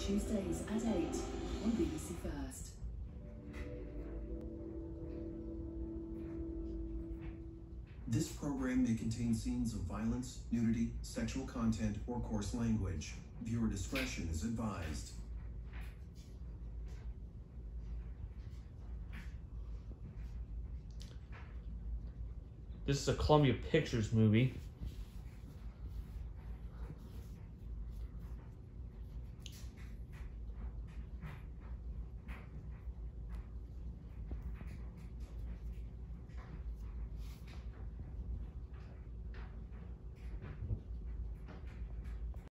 Tuesdays at 8 on BBC First. This program may contain scenes of violence, nudity, sexual content, or coarse language. Viewer discretion is advised. This is a Columbia Pictures movie.